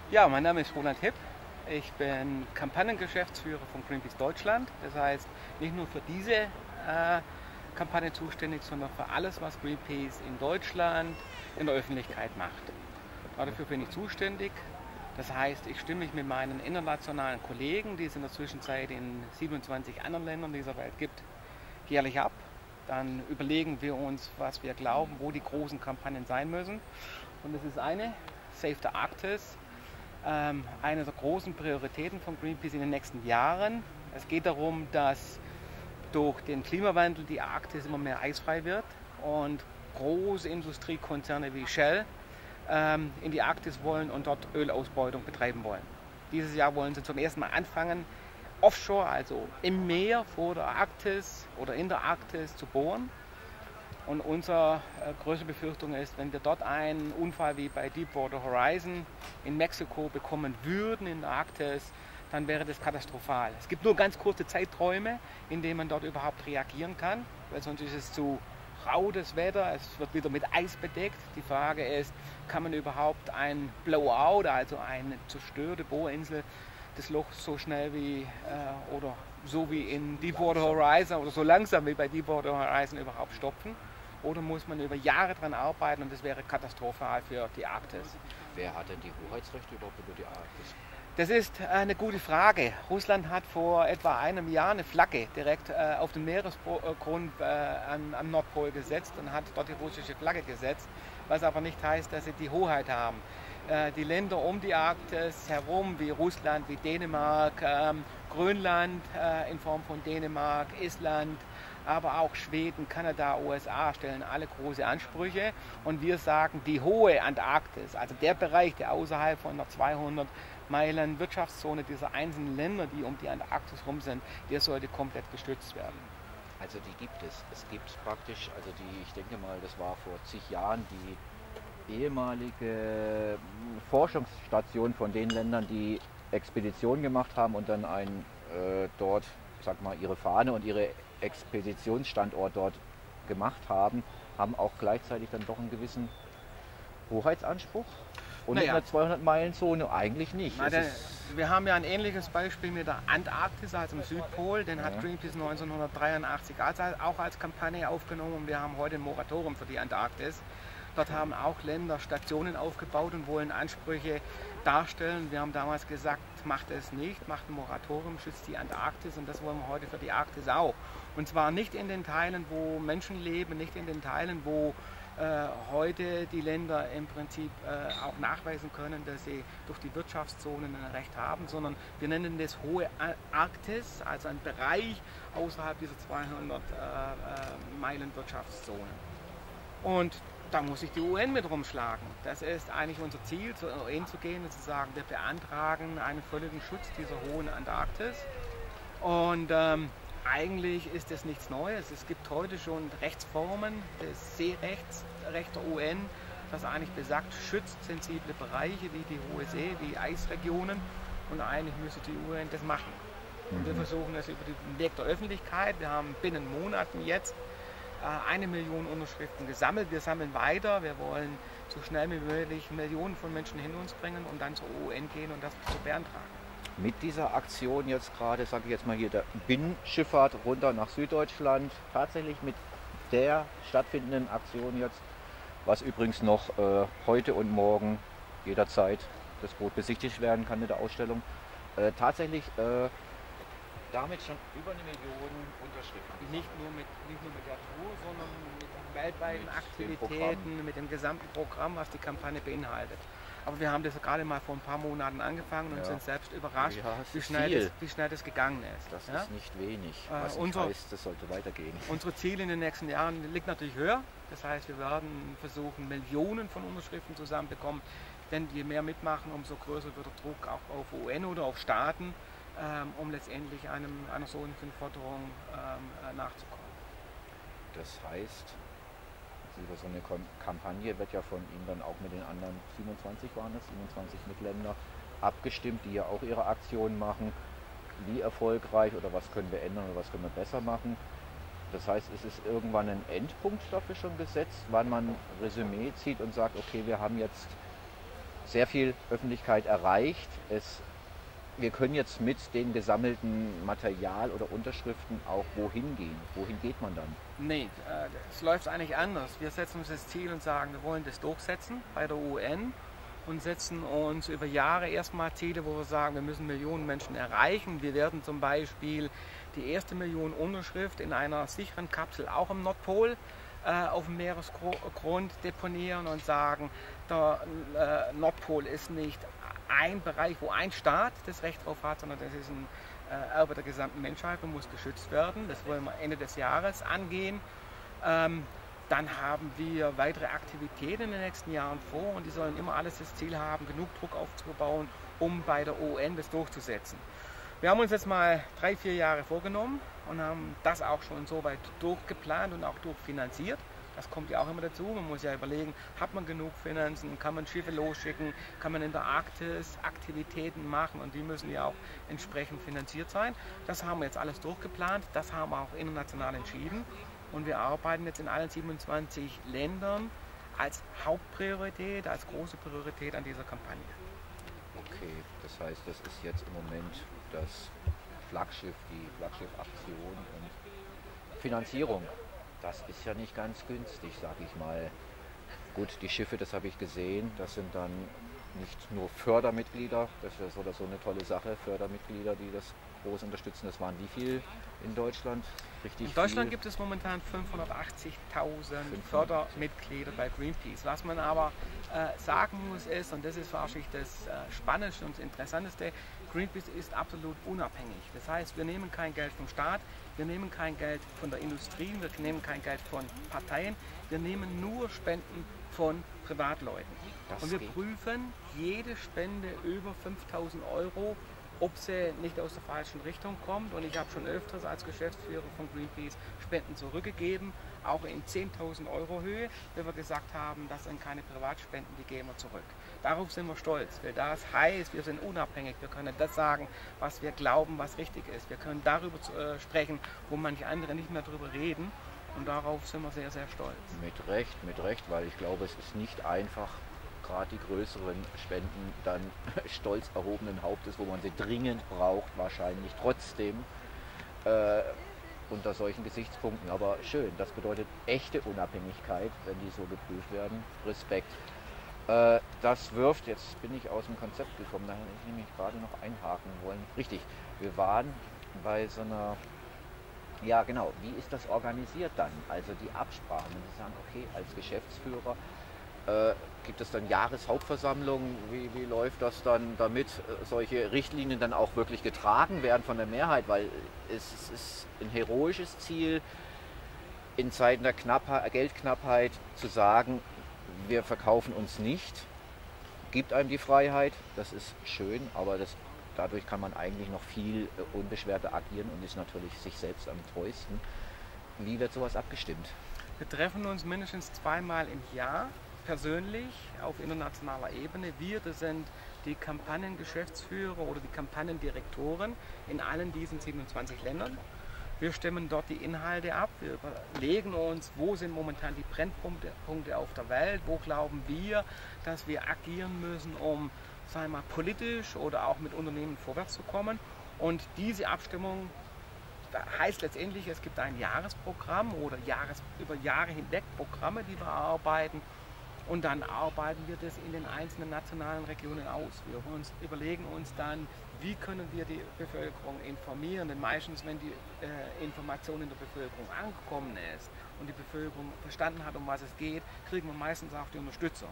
Ja, mein Name ist Roland Hipp. Ich bin Kampagnengeschäftsführer von Greenpeace Deutschland. Das heißt, nicht nur für diese Kampagne zuständig, sondern für alles, was Greenpeace in Deutschland in der Öffentlichkeit macht. Dafür bin ich zuständig. Das heißt, ich stimme mich mit meinen internationalen Kollegen, die es in der Zwischenzeit in 27 anderen Ländern dieser Welt gibt, jährlich ab. Dann überlegen wir uns, was wir glauben, wo die großen Kampagnen sein müssen. Und das ist eine, Save the Arctic, eine der großen Prioritäten von Greenpeace in den nächsten Jahren. Es geht darum, dass durch den Klimawandel die Arktis immer mehr eisfrei wird und große Industriekonzerne wie Shell in die Arktis wollen und dort Ölausbeutung betreiben wollen. Dieses Jahr wollen sie zum ersten Mal anfangen, offshore, also im Meer vor der Arktis oder in der Arktis zu bohren. Und unsere größte Befürchtung ist, wenn wir dort einen Unfall wie bei Deepwater Horizon in Mexiko bekommen würden in der Arktis, dann wäre das katastrophal. Es gibt nur ganz kurze Zeiträume, in denen man dort überhaupt reagieren kann, weil sonst ist es zu rau das Wetter, es wird wieder mit Eis bedeckt. Die Frage ist, kann man überhaupt ein Blowout, also eine zerstörte Bohrinsel, das Loch so schnell wie oder so wie in Deepwater Horizon oder so langsam wie bei Deepwater Horizon überhaupt stopfen? Oder muss man über Jahre daran arbeiten und das wäre katastrophal für die Arktis? Wer hat denn die Hoheitsrechte überhaupt über die Arktis? Das ist eine gute Frage. Russland hat vor etwa einem Jahr eine Flagge direkt auf den Meeresgrund am Nordpol gesetzt und hat dort die russische Flagge gesetzt, was aber nicht heißt, dass sie die Hoheit haben. Die Länder um die Arktis herum, wie Russland, wie Dänemark, Grönland in Form von Dänemark, Island, aber auch Schweden, Kanada, USA stellen alle große Ansprüche und wir sagen, die hohe Antarktis, also der Bereich, der außerhalb von der 200 Meilen Wirtschaftszone dieser einzelnen Länder, die um die Antarktis rum sind, der sollte komplett gestützt werden. Also die gibt es. Es gibt praktisch, also die, ich denke mal, das war vor zig Jahren die ehemalige Forschungsstation von den Ländern, die Expeditionen gemacht haben und dann dort, sag mal, ihre Fahne und ihre Expeditionsstandort dort gemacht haben, haben auch gleichzeitig dann doch einen gewissen Hoheitsanspruch. Und in der 200-Meilen-Zone eigentlich nicht. Wir haben ja ein ähnliches Beispiel mit der Antarktis, also im Südpol. Den hat Greenpeace 1983 auch als Kampagne aufgenommen und wir haben heute ein Moratorium für die Antarktis. Dort haben auch Länder Stationen aufgebaut und wollen Ansprüche darstellen. Wir haben damals gesagt, macht es nicht, macht ein Moratorium, schützt die Antarktis und das wollen wir heute für die Arktis auch. Und zwar nicht in den Teilen, wo Menschen leben, nicht in den Teilen, wo heute die Länder im Prinzip auch nachweisen können, dass sie durch die Wirtschaftszonen ein Recht haben, sondern wir nennen das hohe Arktis, also ein Bereich außerhalb dieser 200 Meilen Wirtschaftszone. Und da muss sich die UN mit rumschlagen. Das ist eigentlich unser Ziel, zur UN zu gehen und zu sagen, wir beantragen einen völligen Schutz dieser hohen Antarktis. Und eigentlich ist das nichts Neues. Es gibt heute schon Rechtsformen des Seerechts, Recht der UN, das eigentlich besagt, schützt sensible Bereiche wie die hohe See, wie Eisregionen. Und eigentlich müsste die UN das machen. Und wir versuchen das über den Weg der Öffentlichkeit. Wir haben binnen Monaten jetzt 1 Million Unterschriften gesammelt. Wir sammeln weiter. Wir wollen so schnell wie möglich Millionen von Menschen hin uns bringen und dann zur UN gehen und das zu beantragen. Mit dieser Aktion jetzt gerade, sage ich jetzt mal hier, der Binnenschifffahrt runter nach Süddeutschland, tatsächlich mit der stattfindenden Aktion jetzt, was übrigens noch heute und morgen jederzeit das Boot besichtigt werden kann mit der Ausstellung, tatsächlich damit schon über 1 Million Unterschriften. Nicht nur mit der Tour, sondern mit weltweiten Aktivitäten, mit dem gesamten Programm, was die Kampagne beinhaltet. Aber wir haben das gerade mal vor ein paar Monaten angefangen und sind selbst überrascht, wie schnell das gegangen ist. Das ist nicht wenig, was heißt, das sollte weitergehen. Unsere Ziele in den nächsten Jahren liegt natürlich höher. Das heißt, wir werden versuchen, Millionen von Unterschriften zusammenbekommen. Denn je mehr mitmachen, umso größer wird der Druck auch auf UN oder auf Staaten, um letztendlich einer solchen Forderung nachzukommen. Das heißt, über so eine Kampagne wird ja von Ihnen dann auch mit den anderen 27 Mitländern abgestimmt, die ja auch ihre Aktionen machen. Wie erfolgreich oder was können wir ändern oder was können wir besser machen. Das heißt, es ist irgendwann ein Endpunkt dafür schon gesetzt, wann man Resümee zieht und sagt, okay, wir haben jetzt sehr viel Öffentlichkeit erreicht. Wir können jetzt mit dem gesammelten Material oder Unterschriften auch wohin gehen. Wohin geht man dann? Nee, es läuft eigentlich anders. Wir setzen uns das Ziel und sagen, wir wollen das durchsetzen bei der UN und setzen uns über Jahre erstmal Ziele, wo wir sagen, wir müssen Millionen Menschen erreichen. Wir werden zum Beispiel die erste Million Unterschrift in einer sicheren Kapsel auch im Nordpol auf dem Meeresgrund deponieren und sagen, der Nordpol ist nicht ein Bereich, wo ein Staat das Recht drauf hat, sondern das ist ein Erbe der gesamten Menschheit und muss geschützt werden. Das wollen wir Ende des Jahres angehen. Dann haben wir weitere Aktivitäten in den nächsten Jahren vor und die sollen immer alles das Ziel haben, genug Druck aufzubauen, um bei der UN das durchzusetzen. Wir haben uns jetzt mal 3-4 Jahre vorgenommen und haben das auch schon so weit durchgeplant und auch durchfinanziert. Das kommt ja auch immer dazu. Man muss ja überlegen, hat man genug Finanzen, kann man Schiffe losschicken, kann man in der Arktis Aktivitäten machen und die müssen ja auch entsprechend finanziert sein. Das haben wir jetzt alles durchgeplant, das haben wir auch international entschieden und wir arbeiten jetzt in allen 27 Ländern als Hauptpriorität, als große Priorität an dieser Kampagne. Okay, das heißt, das ist jetzt im Moment das Flaggschiff, die Flaggschiff-Aktion und Finanzierung. Das ist ja nicht ganz günstig, sag ich mal. Gut, die Schiffe, das habe ich gesehen, das sind dann nicht nur Fördermitglieder, das ist oder so eine tolle Sache, Fördermitglieder, die das groß unterstützen. Das waren wie viel in Deutschland? Richtig in Deutschland viel? Gibt es momentan 580.000 Fördermitglieder bei Greenpeace. Was man aber sagen muss ist, und das ist wahrscheinlich das Spannendste und das Interessanteste, Greenpeace ist absolut unabhängig. Das heißt, wir nehmen kein Geld vom Staat, wir nehmen kein Geld von der Industrie, wir nehmen kein Geld von Parteien, wir nehmen nur Spenden von Privatleuten. Und wir prüfen jede Spende über 5.000 Euro, ob sie nicht aus der falschen Richtung kommt. Und ich habe schon öfters als Geschäftsführer von Greenpeace Spenden zurückgegeben, auch in 10.000 Euro Höhe, weil wir gesagt haben, das sind keine Privatspenden, die geben wir zurück. Darauf sind wir stolz, weil das heißt, wir sind unabhängig, wir können das sagen, was wir glauben, was richtig ist. Wir können darüber sprechen, wo manche andere nicht mehr darüber reden und darauf sind wir sehr, sehr stolz. Mit Recht, weil ich glaube, es ist nicht einfach, gerade die größeren Spenden dann stolz erhobenen Hauptes, wo man sie dringend braucht, wahrscheinlich trotzdem unter solchen Gesichtspunkten. Aber schön, das bedeutet echte Unabhängigkeit, wenn die so geprüft werden. Respekt. Das wirft, jetzt bin ich aus dem Konzept gekommen, da hätte ich nämlich gerade noch einhaken wollen. Richtig, wir waren bei so einer, ja genau, wie ist das organisiert dann? Also die Absprachen, wenn Sie sagen, okay, als Geschäftsführer gibt es dann Jahreshauptversammlungen, wie läuft das dann, damit solche Richtlinien dann auch wirklich getragen werden von der Mehrheit, weil es ist ein heroisches Ziel, in Zeiten der Geldknappheit zu sagen, wir verkaufen uns nicht, gibt einem die Freiheit, das ist schön, aber dadurch kann man eigentlich noch viel unbeschwerter agieren und ist natürlich sich selbst am treuesten. Wie wird sowas abgestimmt? Wir treffen uns mindestens 2-mal im Jahr, persönlich, auf internationaler Ebene. Das sind die Kampagnengeschäftsführer oder die Kampagnendirektoren in allen diesen 27 Ländern. Wir stimmen dort die Inhalte ab, wir überlegen uns, wo sind momentan die Brennpunkte auf der Welt, wo glauben wir, dass wir agieren müssen, um, sagen wir mal, politisch oder auch mit Unternehmen vorwärts zu kommen. Und diese Abstimmung heißt letztendlich, es gibt ein Jahresprogramm oder über Jahre hinweg Programme, die wir erarbeiten. Und dann arbeiten wir das in den einzelnen nationalen Regionen aus. Wir überlegen uns dann, wie können wir die Bevölkerung informieren. Denn meistens, wenn die Information in der Bevölkerung angekommen ist und die Bevölkerung verstanden hat, um was es geht, kriegen wir meistens auch die Unterstützung.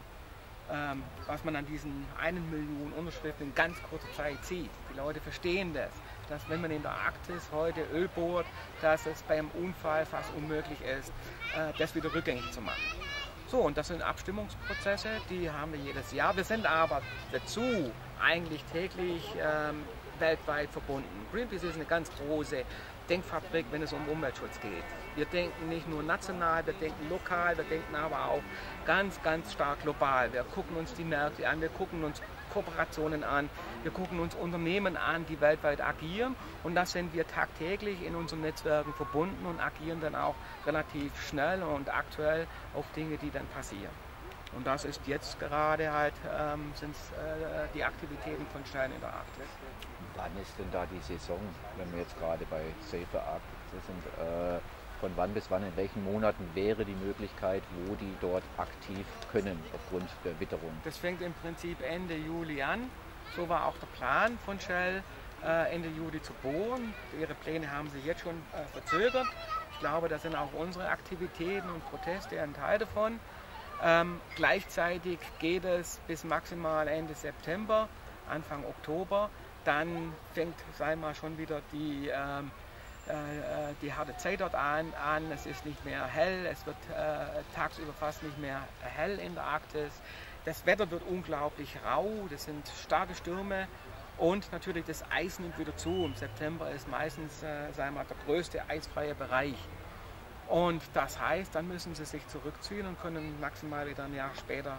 Was man an diesen 1 Million Unterschriften in ganz kurzer Zeit sieht. Die Leute verstehen das, dass wenn man in der Arktis heute Öl bohrt, dass es beim Unfall fast unmöglich ist, das wieder rückgängig zu machen. So, und das sind Abstimmungsprozesse, die haben wir jedes Jahr. Wir sind aber dazu eigentlich täglich weltweit verbunden. Greenpeace ist eine ganz große Denkfabrik, wenn es um Umweltschutz geht. Wir denken nicht nur national, wir denken lokal, wir denken aber auch ganz, ganz stark global. Wir gucken uns die Märkte an, wir gucken uns Kooperationen an, wir gucken uns Unternehmen an, die weltweit agieren und das sind wir tagtäglich in unseren Netzwerken verbunden und agieren dann auch relativ schnell und aktuell auf Dinge, die dann passieren. Und das ist jetzt gerade halt die Aktivitäten von Shell in der Arktis. Wann ist denn da die Saison, wenn wir jetzt gerade bei Safer Arktis sind? Von wann bis wann, in welchen Monaten wäre die Möglichkeit, wo die dort aktiv können aufgrund der Witterung? Das fängt im Prinzip Ende Juli an. So war auch der Plan von Shell, Ende Juli zu bohren. Ihre Pläne haben sich jetzt schon verzögert. Ich glaube, da sind auch unsere Aktivitäten und Proteste ein Teil davon. Gleichzeitig geht es bis maximal Ende September, Anfang Oktober. Dann fängt, sagen wir mal, schon wieder die harte Zeit dort an. Es ist nicht mehr hell, es wird tagsüber fast nicht mehr hell in der Arktis. Das Wetter wird unglaublich rau, das sind starke Stürme und natürlich das Eis nimmt wieder zu. Im September ist meistens sagen wir mal, der größte eisfreie Bereich. Und das heißt, dann müssen sie sich zurückziehen und können maximal wieder ein Jahr später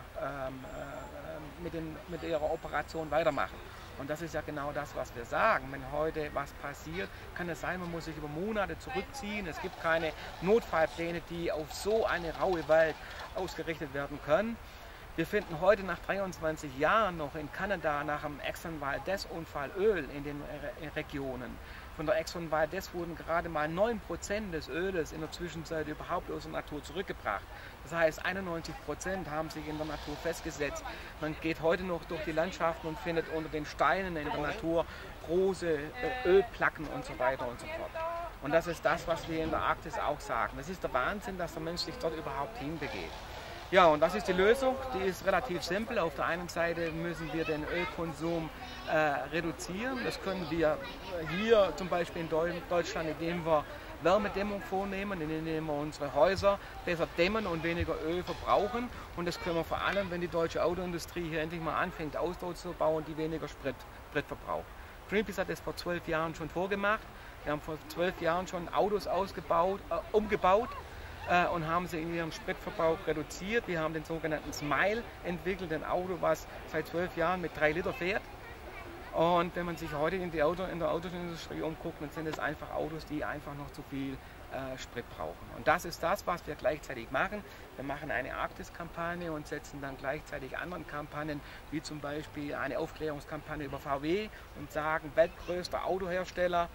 mit ihrer Operation weitermachen. Und das ist ja genau das, was wir sagen. Wenn heute was passiert, kann es sein, man muss sich über Monate zurückziehen. Es gibt keine Notfallpläne, die auf so eine raue Welt ausgerichtet werden können. Wir finden heute nach 23 Jahren noch in Kanada nach dem Exxon Valdez-Unfall Öl in den Regionen. Von der Exxon Valdez wurden gerade mal 9% des Öles in der Zwischenzeit überhaupt aus der Natur zurückgebracht. Das heißt, 91% haben sich in der Natur festgesetzt. Man geht heute noch durch die Landschaften und findet unter den Steinen in der Natur große Ölplatten und so weiter und so fort. Und das ist das, was wir in der Arktis auch sagen. Das ist der Wahnsinn, dass der Mensch sich dort überhaupt hinbegeht. Ja, und das ist die Lösung. Die ist relativ simpel. Auf der einen Seite müssen wir den Ölkonsum reduzieren. Das können wir hier zum Beispiel in Deutschland, indem wir Wärmedämmung vornehmen, indem wir unsere Häuser besser dämmen und weniger Öl verbrauchen. Und das können wir vor allem, wenn die deutsche Autoindustrie hier endlich mal anfängt, Autos zu bauen, die weniger Sprit verbrauchen. Greenpeace hat das vor 12 Jahren schon vorgemacht. Wir haben vor 12 Jahren schon Autos umgebaut. Und haben sie in ihrem Spritverbrauch reduziert. Wir haben den sogenannten Smile entwickelt, ein Auto, was seit 12 Jahren mit 3 Liter fährt. Und wenn man sich heute in der Autoindustrie umguckt, dann sind es einfach Autos, die einfach noch zu viel Sprit brauchen. Und das ist das, was wir gleichzeitig machen. Wir machen eine Arktis-Kampagne und setzen dann gleichzeitig anderen Kampagnen, wie zum Beispiel eine Aufklärungskampagne über VW und sagen, weltgrößter Autohersteller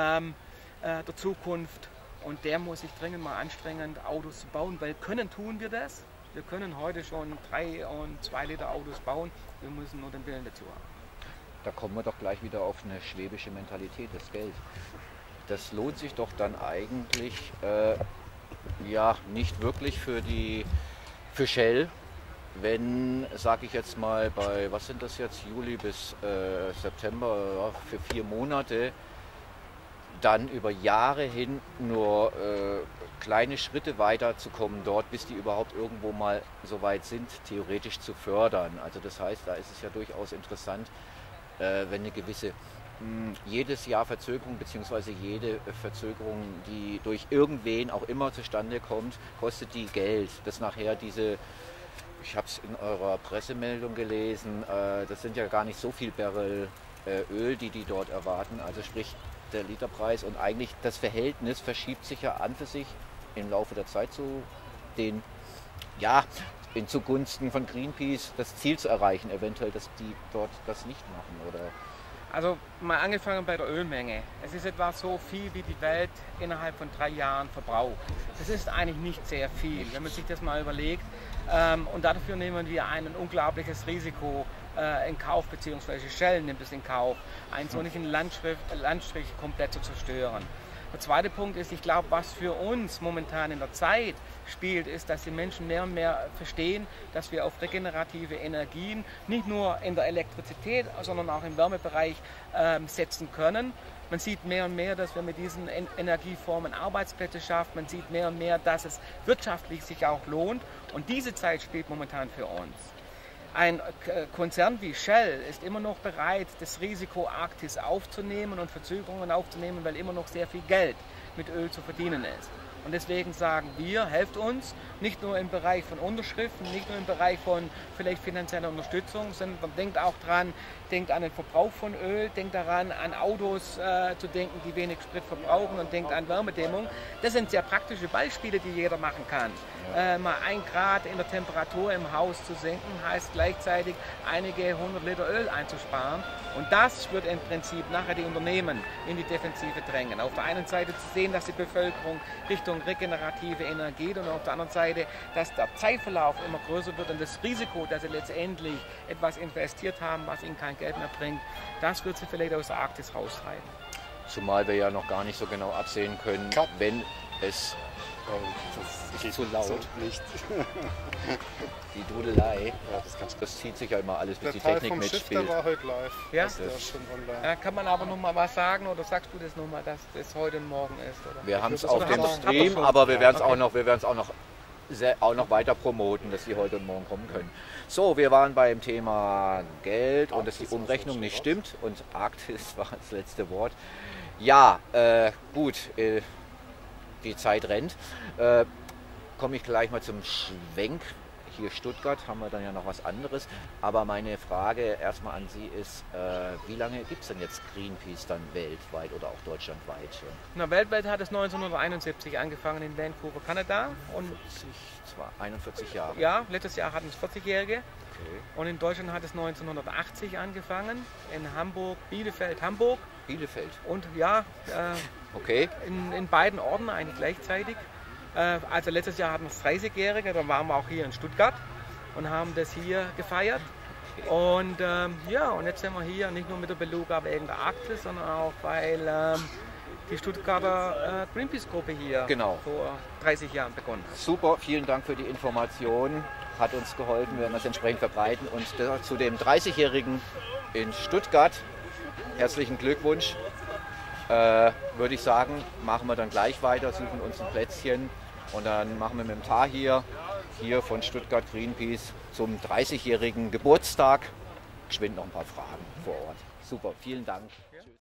der Zukunft. Und der muss sich dringend mal anstrengen, Autos zu bauen, weil tun wir das. Wir können heute schon 3 und 2 Liter Autos bauen. Wir müssen nur den Willen dazu haben. Da kommen wir doch gleich wieder auf eine schwäbische Mentalität, das Geld. Das lohnt sich doch dann eigentlich ja nicht wirklich für Shell, wenn, sage ich jetzt mal, bei, was sind das jetzt, Juli bis September, ja, für 4 Monate, dann über Jahre hin nur kleine Schritte weiterzukommen dort, bis die überhaupt irgendwo mal so weit sind, theoretisch zu fördern. Also das heißt, da ist es ja durchaus interessant, wenn eine gewisse, jedes Jahr Verzögerung bzw. jede Verzögerung, die durch irgendwen auch immer zustande kommt, kostet die Geld. Das nachher ich habe es in eurer Pressemeldung gelesen, das sind ja gar nicht so viel Barrel Öl, die dort erwarten, also sprich der Literpreis, und eigentlich das Verhältnis verschiebt sich ja an für sich im Laufe der Zeit zu zugunsten von Greenpeace das Ziel zu erreichen, eventuell, dass die dort das nicht machen, oder? Also mal angefangen bei der Ölmenge. Es ist etwa so viel, wie die Welt innerhalb von 3 Jahren verbraucht. Das ist eigentlich nicht sehr viel, wenn man sich das mal überlegt. Und dafür nehmen wir ein unglaubliches Risiko in Kauf, beziehungsweise Shell nimmt es in Kauf, einen solchen Landstrich komplett zu zerstören. Der zweite Punkt ist, ich glaube, was für uns momentan in der Zeit spielt, ist, dass die Menschen mehr und mehr verstehen, dass wir auf regenerative Energien nicht nur in der Elektrizität, sondern auch im Wärmebereich setzen können. Man sieht mehr und mehr, dass wir mit diesen Energieformen Arbeitsplätze schaffen. Man sieht mehr und mehr, dass es wirtschaftlich sich auch lohnt. Und diese Zeit spielt momentan für uns. Ein Konzern wie Shell ist immer noch bereit, das Risiko Arktis aufzunehmen und Verzögerungen aufzunehmen, weil immer noch sehr viel Geld mit Öl zu verdienen ist. Und deswegen sagen wir, helft uns, nicht nur im Bereich von Unterschriften, nicht nur im Bereich von vielleicht finanzieller Unterstützung, sondern denkt auch dran, denkt an den Verbrauch von Öl, denkt daran, an Autos zu denken, die wenig Sprit verbrauchen, und denkt an Wärmedämmung. Das sind sehr praktische Beispiele, die jeder machen kann. mal 1 Grad in der Temperatur im Haus zu senken, heißt gleichzeitig einige 100 Liter Öl einzusparen. Und das wird im Prinzip nachher die Unternehmen in die Defensive drängen. Auf der einen Seite zu sehen, dass die Bevölkerung Richtung regenerative Energie geht und auf der anderen Seite, dass der Zeitverlauf immer größer wird und das Risiko, dass sie letztendlich etwas investiert haben, was ihnen kein Geld mehr bringt, das wird sie vielleicht aus der Arktis raustreiben. Zumal wir ja noch gar nicht so genau absehen können, wenn es das geht zu laut. so nicht. Die Dudelei, Ja, das zieht sich ja immer alles, bis Der die Teil Technik vom Schiff, mitspielt. der war heute live. Ja? Der ist schon online. Kann man aber noch mal was sagen oder sagst du das noch mal, dass das heute und morgen ist? Oder? Wir haben es das auf auch dem sagen. Stream, Schon. aber wir werden es Okay. auch noch weiter promoten, dass die heute und morgen kommen können. So, wir waren beim Thema Geld und dass die Umrechnung nicht stimmt und Arktis war das letzte Wort. Ja, gut, die Zeit rennt. Komme ich gleich mal zum Schwenk. Hier Stuttgart haben wir dann ja noch was anderes. Aber meine Frage erstmal an Sie ist, wie lange gibt es denn jetzt Greenpeace dann weltweit oder auch deutschlandweit schon? Na, weltweit hat es 1971 angefangen in Vancouver, Kanada. Und 41 Jahre. ja, letztes Jahr hatten es 40-Jährige. Okay. Und in Deutschland hat es 1980 angefangen, in Hamburg, Bielefeld, Hamburg. Bielefeld. Und ja, Okay. in beiden Orten eigentlich gleichzeitig. Also letztes Jahr hatten wir das 30-Jährige, da waren wir auch hier in Stuttgart und haben das hier gefeiert. Und ja, und jetzt sind wir hier nicht nur mit der Beluga wegen der Arktis, sondern auch weil die Stuttgarter Greenpeace-Gruppe hier Genau. vor 30 Jahren begonnen hat. Super, vielen Dank für die Information. Hat uns geholfen, wir werden das entsprechend verbreiten. Und zu dem 30-Jährigen in Stuttgart, herzlichen Glückwunsch. Würde ich sagen, machen wir dann gleich weiter, suchen uns ein Plätzchen und dann machen wir mit dem Tahir hier von Stuttgart Greenpeace zum 30-jährigen Geburtstag geschwind noch ein paar Fragen vor Ort. Super, vielen Dank.